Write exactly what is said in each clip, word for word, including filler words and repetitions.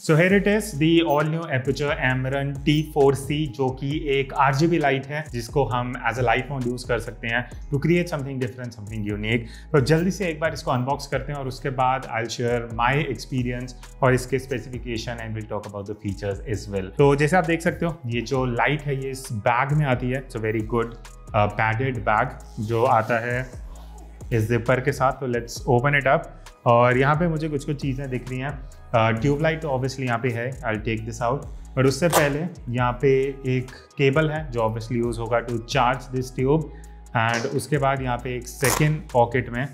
So here it is the all new Aputure Amaran T four C, जो कि एक RGB light है जिसको हम as a light mount use कर सकते हैं to create something different, something unique. तो जल्दी से एक बार इसको अनबॉक्स करते हैं और उसके बाद I will share my experience और इसके specification and will talk about the features as well. तो जैसे आप देख सकते हो ये जो लाइट है ये इस बैग में आती है। It's a very good padded bag जो आता है इस जिपर के साथ। तो लेट्स ओपन इट अप और यहाँ पे मुझे कुछ कुछ चीज़ें दिख रही हैं। ट्यूबलाइट तो ऑब्वियसली यहाँ पे है, I will take this out. But उससे पहले यहाँ पे एक केबल है जो ऑब्वियसली यूज़ होगा to charge this tube. And उसके बाद यहाँ पे एक सेकेंड पॉकेट में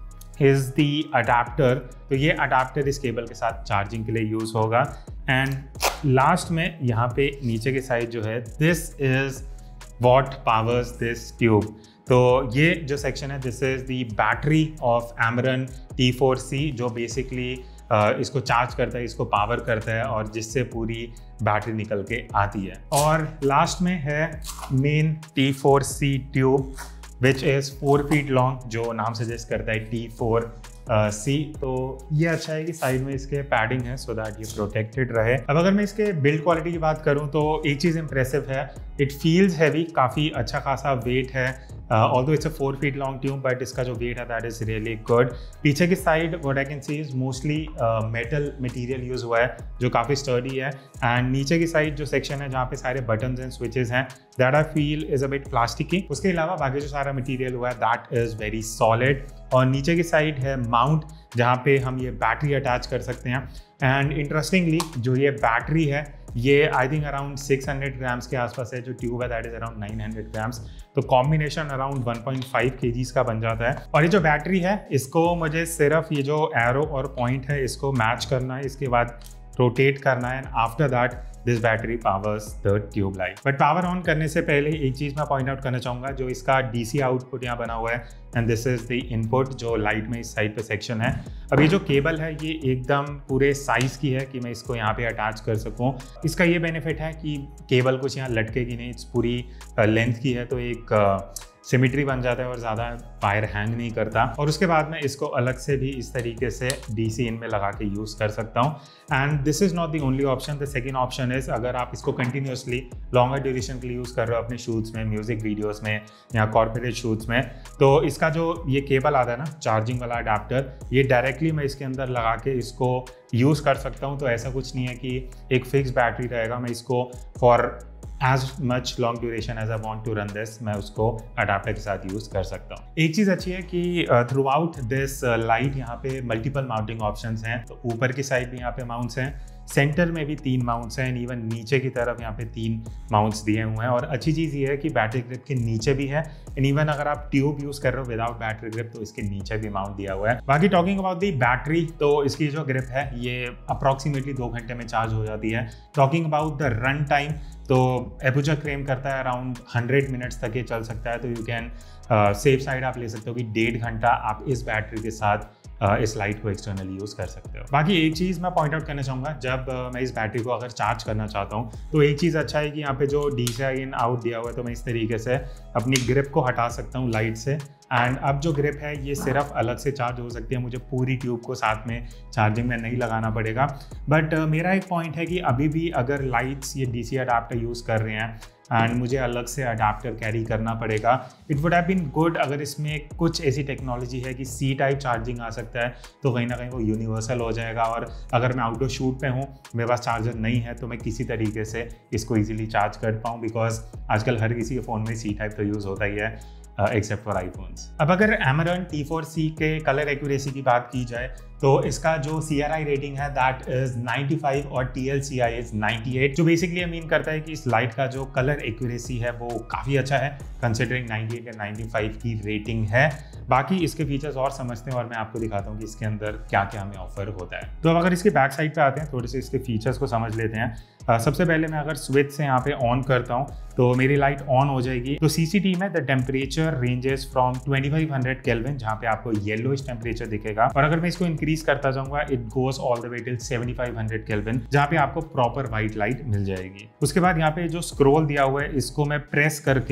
इज़ दी अडाप्टर। तो ये अडाप्टर इस केबल के साथ चार्जिंग के लिए यूज़ होगा। एंड लास्ट में यहाँ पे नीचे की साइड जो है, this is what powers this tube. तो ये जो सेक्शन है this is the battery of Amaran T four C, जो बेसिकली Uh, इसको चार्ज करता है, इसको पावर करता है और जिससे पूरी बैटरी निकल के आती है। और लास्ट में है main T four C tube which is four feet long, जो नाम सजेस्ट करता है T फोर C। तो ये अच्छा है कि साइड में इसके पैडिंग है सो दैट ये प्रोटेक्टेड रहे। अब अगर मैं इसके बिल्ड क्वालिटी की बात करूँ तो एक चीज़ इंप्रेसिव है, इट फील्स हैवी, काफ़ी अच्छा खासा वेट है। Although it's a four feet long tube but इसका जो वेट है दैट इज़ रियली गुड। पीछे की side what I can see is mostly metal material use हुआ है जो काफ़ी स्टर्डी है। एंड नीचे की साइड जो सेक्शन है जहाँ पे सारे बटन्स एंड स्विचेस हैं that I feel is a bit plasticky. उसके अलावा बाकी जो सारा मटीरियल हुआ है दैट इज़ वेरी सॉलिड। और नीचे की साइड है माउंट जहाँ पे हम ये बैटरी अटैच कर सकते हैं। एंड इंटरेस्टिंगली जो ये बैटरी है ये I think around six hundred grams के आसपास है, जो ट्यूब है that is around nine hundred grams. तो combination around one point five KGs का बन जाता है। और ये जो बैटरी है इसको मुझे सिर्फ ये जो एरो और पॉइंट है इसको मैच करना है, इसके बाद रोटेट करना है and after that this battery powers the tube light. But power on करने से पहले एक चीज़ मैं पॉइंट आउट करना चाहूँगा, जो इसका डीसी आउटपुट यहाँ बना हुआ है and this is the input जो लाइट में इस साइड पे सेक्शन है। अब ये जो केबल है ये एकदम पूरे साइज़ की है कि मैं इसको यहाँ पे अटैच कर सकूँ। इसका ये बेनिफिट है कि केबल कुछ यहाँ लटकेगी नहीं, इट्स पूरी लेंथ की है तो एक सिमिट्री बन जाता है और ज़्यादा वायर हैंग नहीं करता। और उसके बाद मैं इसको अलग से भी इस तरीके से डीसी इन में लगा के यूज़ कर सकता हूँ। And this is not the only option, the second option is अगर आप इसको कंटिन्यूसली लॉन्गर ड्यूरेशन के लिए यूज़ कर रहे हो अपने शूट्स में, म्यूज़िक वीडियोज़ में या कॉर्पोरेट शूट्स में, तो इसका जो ये केबल आता है ना चार्जिंग वाला अडाप्टर, ये डायरेक्टली मैं इसके अंदर लगा के इसको यूज़ कर सकता हूँ। तो ऐसा कुछ नहीं है कि एक फिक्स बैटरी रहेगा, मैं इसको for as much long duration as I want to run this मैं उसको अडाप्टर के साथ यूज़ कर सकता हूँ। एक चीज़ अच्छी है कि थ्रू आउट दिस लाइट यहाँ पे मल्टीपल माउंटिंग ऑप्शंस हैं। तो ऊपर की साइड भी यहाँ पे माउंट्स हैं, सेंटर में भी तीन माउंट्स हैं, इवन नीचे की तरफ यहाँ पे तीन माउंट्स दिए हुए हैं। और अच्छी चीज़ ये है कि बैटरी ग्रिप के नीचे भी है एंड इवन अगर आप ट्यूब यूज़ कर रहे हो विदाउट बैटरी ग्रिप तो इसके नीचे भी माउंट दिया हुआ है। बाकी टॉकिंग अबाउट दी बैटरी, तो इसकी जो ग्रिप है ये अप्रॉक्सीमेटली दो घंटे में चार्ज हो जाती है। Talking about the run time, तो एपर्चर क्लेम करता है अराउंड हंड्रेड मिनट्स तक ये चल सकता है। तो यू कैन सेफ साइड आप ले सकते हो कि डेढ़ घंटा आप इस बैटरी के साथ uh, इस लाइट को एक्सटर्नली यूज़ कर सकते हो। बाकी एक चीज़ मैं पॉइंट आउट करना चाहूँगा, जब uh, मैं इस बैटरी को अगर चार्ज करना चाहता हूँ तो एक चीज़ अच्छा है कि यहाँ पे जो D C I in out दिया हुआ है तो मैं इस तरीके से अपनी ग्रिप को हटा सकता हूँ लाइट से। एंड अब जो ग्रिप है ये सिर्फ अलग से चार्ज हो सकती है, मुझे पूरी ट्यूब को साथ में चार्जिंग में नहीं लगाना पड़ेगा। बट uh, मेरा एक पॉइंट है कि अभी भी अगर लाइट्स ये डीसी अडाप्टर यूज़ कर रहे हैं एंड मुझे अलग से अडाप्टर कैरी करना पड़ेगा, it would have been good अगर इसमें कुछ ऐसी टेक्नोलॉजी है कि सी टाइप चार्जिंग आ सकता है तो कहीं ना कहीं वो यूनिवर्सल हो जाएगा। और अगर मैं आउटडोर शूट पे हूँ, मेरे पास चार्जर नहीं है तो मैं किसी तरीके से इसको ईजिली चार्ज कर पाऊँ, बिकॉज आजकल हर किसी के फ़ोन में सी टाइप तो यूज़ होता ही है एक्सेप्ट फॉर आईफोन्स। अब अगर Amaran T फोर C के कलर एक्यूरेसी की बात की जाए तो इसका जो C R I रेटिंग है दैट इज नाइंटी फाइव और T L C I is ninety eight, जो बेसिकली मीन करता है कि इस लाइट का जो कलर एक्यूरेसी है वो काफ़ी अच्छा है कंसिडरिंग नाइंटी एट या नाइंटी फाइव की रेटिंग है। बाकी इसके फीचर्स और समझते हैं और मैं आपको दिखाता हूँ कि इसके अंदर क्या क्या हमें ऑफर होता है। तो अब अगर इसके बैक साइड पे आते हैं, थोड़े से इसके फीचर्स को समझ लेते हैं। uh, सबसे पहले मैं अगर स्विच से यहाँ पे ऑन करता हूँ तो मेरी लाइट ऑन हो जाएगी। तो C C T में the temperature ranges from twenty five hundred kelvin, जहाँ पे आपको येलोइश टेम्परेचर दिखेगा, और अगर मैं इसको इंक्रीज करता जाऊंगा it goes all the way till seventy five hundred kelvin, जहाँ पे आपको प्रॉपर व्हाइट लाइट मिल जाएगी। उसके बाद यहाँ पे जो स्क्रॉल दिया हुआ है इसको मैं प्रेस करके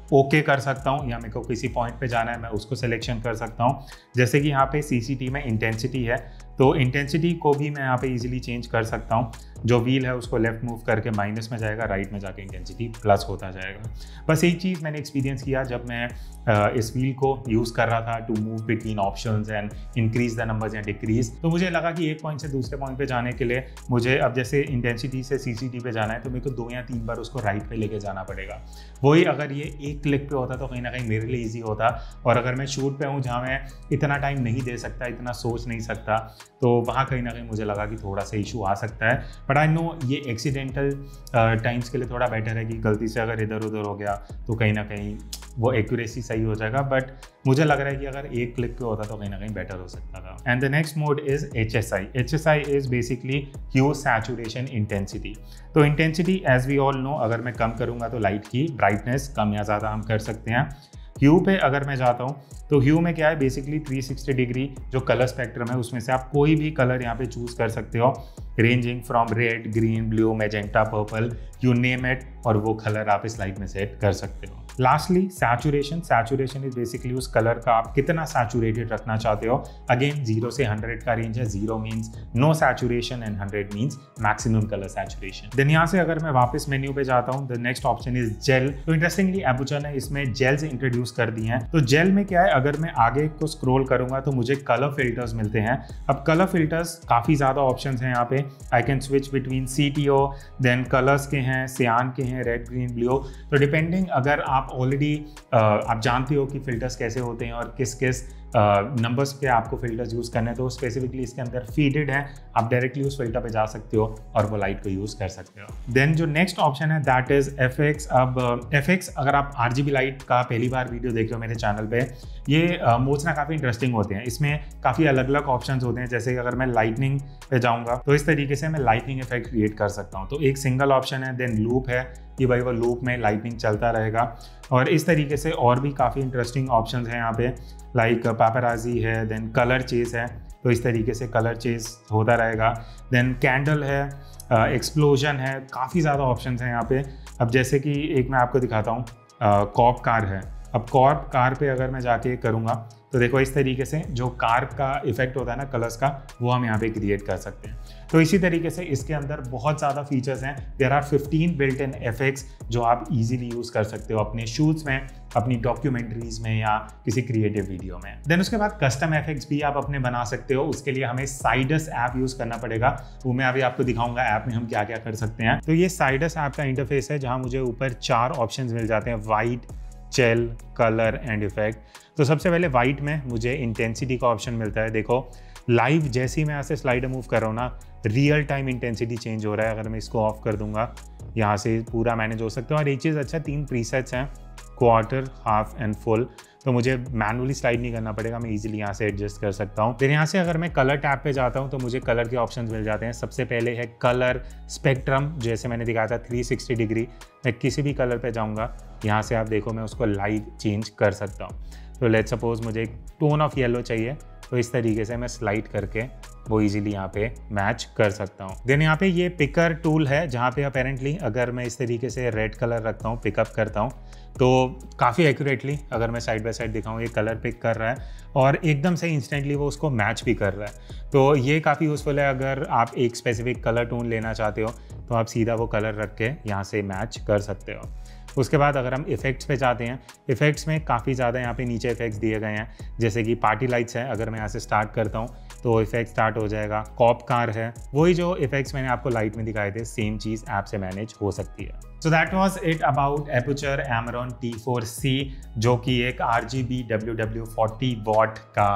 ओके कर सकता हूँ, या मेरे को किसी पॉइंट पे जाना है मैं उसको सिलेक्शन कर सकता हूँ। जैसे कि यहाँ पे सी सी टी में इंटेंसिटी है, तो इंटेंसिटी को भी मैं यहाँ पे इजीली चेंज कर सकता हूँ। जो व्हील है उसको लेफ्ट मूव करके माइनस में जाएगा, राइट में जाके इंटेंसिटी प्लस होता जाएगा। बस एक चीज़ मैंने एक्सपीरियंस किया जब मैं इस व्हील को यूज़ कर रहा था to move between options and increase the numbers या डिक्रीज, तो मुझे लगा कि एक पॉइंट से दूसरे पॉइंट पे जाने के लिए मुझे अब जैसे इंटेंसिटी से सी सी टी पे जाना है तो मेरे को दो या तीन बार उसको राइट पे लेके जाना पड़ेगा। वही अगर ये एक क्लिक पे होता तो कहीं ना कहीं मेरे लिए ईजी होता, और अगर मैं शूट पे हूँ जहाँ मैं इतना टाइम नहीं दे सकता, इतना सोच नहीं सकता, तो वहाँ कहीं ना कहीं मुझे लगा कि थोड़ा सा इशू आ सकता है। बट आई नो ये एक्सीडेंटल टाइम्स के लिए थोड़ा बेटर है कि गलती से अगर इधर उधर हो गया तो कहीं ना कहीं वो एक्यूरेसी सही हो जाएगा। बट मुझे लग रहा है कि अगर एक क्लिक पे होता तो कहीं ना कहीं बेटर हो सकता था। And the next mode is H S I. H S I is basically hue saturation intensity. तो intensity as we all know, अगर मैं कम करूँगा तो लाइट की ब्राइटनेस कम या ज़्यादा हम कर सकते हैं। ह्यू पे अगर मैं जाता हूँ तो ह्यू में क्या है, बेसिकली थ्री सिक्सटी डिग्री जो कलर स्पेक्ट्रम है उसमें से आप कोई भी कलर यहाँ पे चूज कर सकते हो, ranging from red, green, blue, magenta, purple, you name it, और वो कलर आप इस लाइट में सेट कर सकते हो। Lastly saturation. Saturation is basically उस कलर का आप कितना सैचुरेटेड रखना चाहते हो। अगेन जीरो से हंड्रेड का रेंज है, zero means no saturation and hundred means maximum colour saturation. Then यहाँ से अगर मैं वापस मेन्यू पे जाता हूँ, the next option is gel. तो इंटरेस्टिंगली एपर्चर ने इसमें जेल्स इंट्रोड्यूस कर दी हैं। तो जेल में क्या है, अगर मैं आगे को स्क्रॉल करूंगा तो मुझे कलर फिल्टर्स मिलते हैं। अब कलर फिल्टर्स काफ़ी ज़्यादा ऑप्शंस हैं यहाँ पे। I can switch between C T O, then colours के हैं, सियान के हैं, रेड, ग्रीन, ब्लू। तो डिपेंडिंग, अगर आप ऑलरेडी आप जानते हो कि फिल्टर्स कैसे होते हैं और किस किस नंबर्स पे आपको फिल्टर्स यूज़ करने हैं, तो स्पेसिफिकली इसके अंदर फीडेड है, आप डायरेक्टली उस फिल्टर पे जा सकते हो और वो लाइट को यूज़ कर सकते हो। देन जो नेक्स्ट ऑप्शन है दैट इज एफ एक्स। अब एफ एक्स, अगर आप आर जी बी लाइट का पहली बार वीडियो देख रहे हो मेरे चैनल पे, ये मोड्स ना काफ़ी इंटरेस्टिंग होते हैं। इसमें काफ़ी अलग अलग ऑप्शंस होते हैं। जैसे कि अगर मैं लाइटनिंग पे जाऊँगा तो इस तरीके से मैं लाइटनिंग इफेक्ट क्रिएट कर सकता हूँ। तो एक सिंगल ऑप्शन है। देन लूप है कि भाई वो लूप में लाइटनिंग चलता रहेगा, और इस तरीके से और भी काफ़ी इंटरेस्टिंग ऑप्शंस हैं यहाँ पे, लाइक पैपराजी है, देन कलर चेस है, तो इस तरीके से कलर चेस होता रहेगा। देन कैंडल है, एक्सप्लोजन uh, है, काफ़ी ज़्यादा ऑप्शंस हैं यहाँ पे। अब जैसे कि एक मैं आपको दिखाता हूँ, कॉप कार है। अब कॉप कार पे अगर मैं जाके करूँगा तो देखो इस तरीके से जो कार का इफेक्ट होता है ना कलर्स का, वो हम यहाँ पे क्रिएट कर सकते हैं। तो इसी तरीके से इसके अंदर बहुत ज़्यादा फीचर्स हैं। There are fifteen built in effects जो आप इजीली यूज़ कर सकते हो अपने शूट्स में, अपनी डॉक्यूमेंट्रीज में या किसी क्रिएटिव वीडियो में। देन उसके बाद कस्टम एफेक्ट्स भी आप अपने बना सकते हो। उसके लिए हमें साइडस ऐप यूज़ करना पड़ेगा, वो मैं अभी आपको दिखाऊंगा ऐप में हम क्या क्या कर सकते हैं। तो ये साइडस ऐप का इंटरफेस है जहाँ मुझे ऊपर चार ऑप्शन मिल जाते हैं, white, gel, colour and effect. तो सबसे पहले वाइट में मुझे इंटेंसिटी का ऑप्शन मिलता है। देखो लाइव जैसे ही मैं यहाँ से स्लाइडर मूव कर रहा हूँ ना, रियल टाइम इंटेंसिटी चेंज हो रहा है। अगर मैं इसको ऑफ कर दूंगा, यहाँ से पूरा मैनेज हो सकता है। और एक चीज़ अच्छा, तीन प्रीसेट्स हैं, क्वार्टर, हाफ एंड फुल, तो मुझे मैनुअली स्लाइड नहीं करना पड़ेगा, मैं इजीली यहाँ से एडजस्ट कर सकता हूँ। फिर यहाँ से अगर मैं कलर टैब पे जाता हूँ तो मुझे कलर के ऑप्शंस मिल जाते हैं। सबसे पहले है कलर स्पेक्ट्रम, जैसे मैंने दिखाया था थ्री सिक्सटी डिग्री। मैं किसी भी कलर पे जाऊँगा, यहाँ से आप देखो मैं उसको लाइव चेंज कर सकता हूँ। तो लेट्स सपोज मुझे एक टोन ऑफ येलो चाहिए, तो इस तरीके से मैं स्लाइड करके वो इजीली यहाँ पे मैच कर सकता हूँ। देन यहाँ पे ये पिकर टूल है, जहाँ पे अपेरेंटली अगर मैं इस तरीके से रेड कलर रखता हूँ, पिकअप करता हूँ, तो काफ़ी एक्यूरेटली अगर मैं साइड बाय साइड दिखाऊँ, ये कलर पिक कर रहा है और एकदम से इंस्टेंटली वो उसको मैच भी कर रहा है। तो ये काफ़ी यूज़फुल है। अगर आप एक स्पेसिफिक कलर टोन लेना चाहते हो तो आप सीधा वो कलर रख के यहाँ से मैच कर सकते हो। उसके बाद अगर हम इफेक्ट्स पे जाते हैं, इफेक्ट्स में काफ़ी ज़्यादा यहाँ पे नीचे इफेक्ट्स दिए गए हैं, जैसे कि पार्टी लाइट्स है। अगर मैं यहाँ से स्टार्ट करता हूँ तो इफेक्ट स्टार्ट हो जाएगा। कॉप कार है, वही जो इफेक्ट्स मैंने आपको लाइट में दिखाए थे, सेम चीज़ ऐप से मैनेज हो सकती है। So that was it about Aputure Amaran T four C, जो कि एक R G B W W forty watt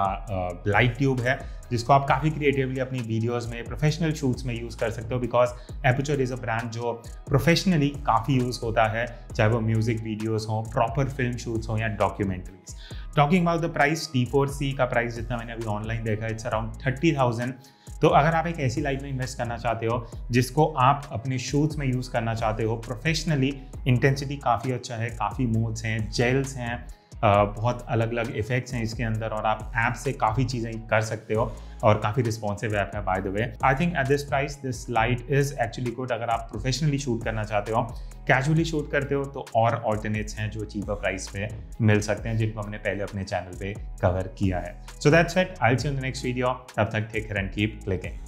का लाइट ट्यूब है, जिसको आप काफ़ी क्रिएटिवली अपनी वीडियोस में, प्रोफेशनल शूट्स में यूज़ कर सकते हो। Because Aputure is a brand जो प्रोफेशनली काफ़ी यूज़ होता है, चाहे वो म्यूजिक वीडियोस हों, प्रॉपर फिल्म शूट्स हों या documentaries. Talking about the price, T four C का प्राइस जितना मैंने अभी ऑनलाइन देखा, इट्स अराउंड थर्टी थाउजेंड। तो अगर आप एक ऐसी लाइट में इन्वेस्ट करना चाहते हो जिसको आप अपने शूट्स में यूज़ करना चाहते हो प्रोफेशनली, इंटेंसिटी काफ़ी अच्छा है, काफ़ी मोड्स हैं, जेल्स हैं, बहुत अलग अलग इफेक्ट्स हैं इसके अंदर और आप ऐप से काफ़ी चीज़ें कर सकते हो और काफ़ी रिस्पॉन्सिव ऐप है by the way. I think at this price this light is actually good. अगर आप प्रोफेशनली शूट करना चाहते हो, कैजुअली शूट करते हो, तो और ऑल्टरनेट्स हैं जो चीपर प्राइस पे मिल सकते हैं, जिनको हमने पहले अपने चैनल पे कवर किया है। So that's it, I will see you in the next video. तब तक take care and keep clicking.